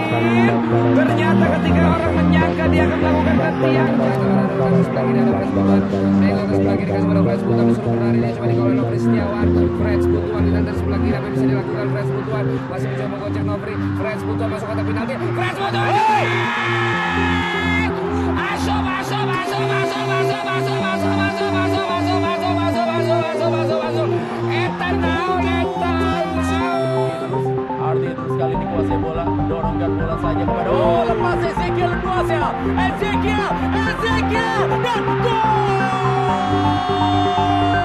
Ternyata ketika orang menyangka dia akan melakukan gantian. Sebelah kiri kasih pada Freds Butuan disuruh berlari, dia coba dikawal Nofri Setiawan. Freds Butuan ditantang sebelah kiri, apa yang bisa dilakukan Freds Butuan masih mencoba menggocek Nofri. Freds Butuan masuk kotak penalti. Freds Butuan Ardi terus kali ini kuasai bola, dorongkan bola saja kepada lepas Ezekiel Duasia, Ezekiel dan gol!